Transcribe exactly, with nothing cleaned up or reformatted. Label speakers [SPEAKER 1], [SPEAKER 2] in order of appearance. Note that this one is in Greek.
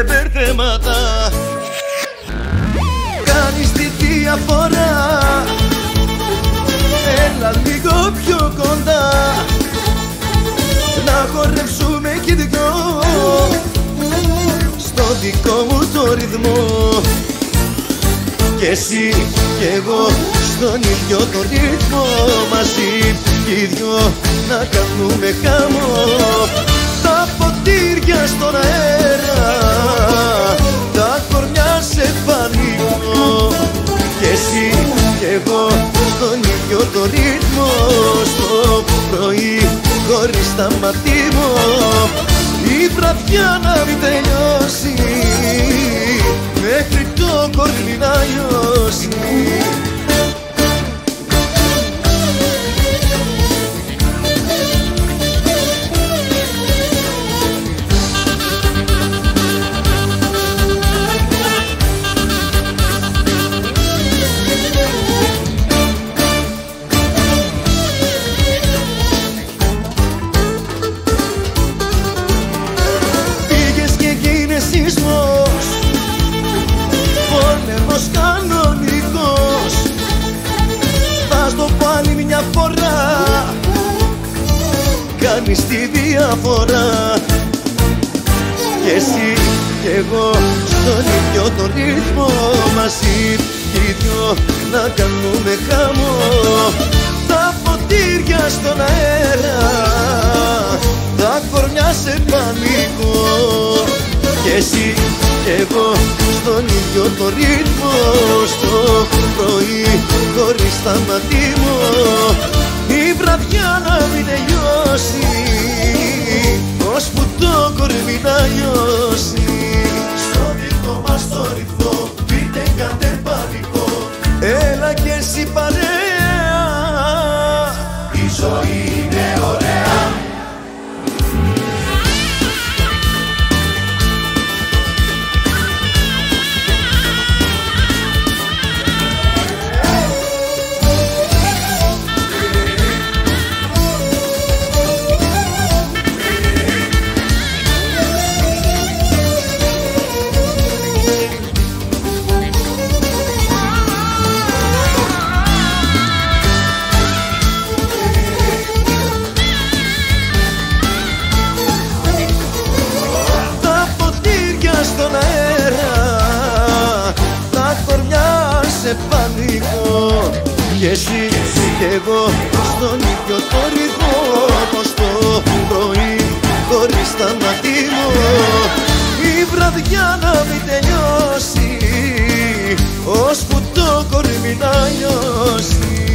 [SPEAKER 1] με μπερδέματα. Κάνεις τη διαφορά, έλα λίγο πιο κοντά, να χορέψουμε κι δυο στο δικό μου το ρυθμό. Κι εσύ κι εγώ στον ίδιο το ρυθμό, μαζί κι οι δυο να κάνουμε χαμό. Τα ποτήρια στον αέρα, τα κορμιά σε πανικό. Κι εσύ κι εγώ στον ίδιο το ρυθμό, στο πρωί χωρίς σταματήμο, η βραδιά να μην τελειώσει μέχρι το κορμί να λιώσει. Σεισμός, πόλεμος κανονικός, θα στο πάλι μια φορά, κάνεις τη διαφορά. Κι εσύ κι εγώ στον ίδιο το ρυθμό, μαζί κι οι δυο να κάνουμε χαμό. Τα ποτήρια στον αέρα, τα κορμιά σε πανικό. Κι εσύ κι εγώ στον ίδιο το ρυθμό, στο πρωί χωρίς σταματήμο, η βραδιά να μην τελειώσει ώσπου το κορμί να λιώσει. Στο δικό μας το ρυθμό πείτε κάντε πανικό, έλα κι εσύ παρέα, η ζωή είναι ωραία. Στον αέρα, τα κορμιά σε πανικό. Κι εσύ κι εγώ στον ίδιο το ρυθμό, στο πρωί χωρίς σταματήμο, η βραδιά να μην τελειώσει ώσπου το κορμί να λιώσει.